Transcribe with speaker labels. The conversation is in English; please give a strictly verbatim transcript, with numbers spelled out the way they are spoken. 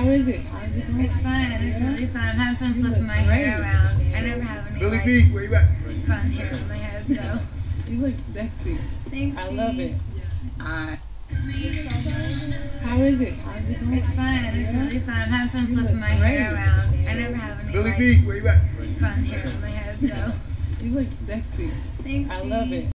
Speaker 1: How is it? How is it going?
Speaker 2: It's fun. It's really fun. I'm having fun flipping my hair around. I never have any
Speaker 3: Billy
Speaker 2: like,
Speaker 3: B, where you at?
Speaker 2: fun hair in my head, so.
Speaker 1: You look sexy.
Speaker 2: Thanks.
Speaker 1: I love it. Alright. How is it? How is it going?
Speaker 2: It's fun. It's really fun. I'm having fun flipping my hair around. I never have any
Speaker 3: Billy
Speaker 2: like,
Speaker 3: B, where you at?
Speaker 2: fun hair in my head, so.
Speaker 1: You look sexy.
Speaker 2: Thanks.
Speaker 1: I love it.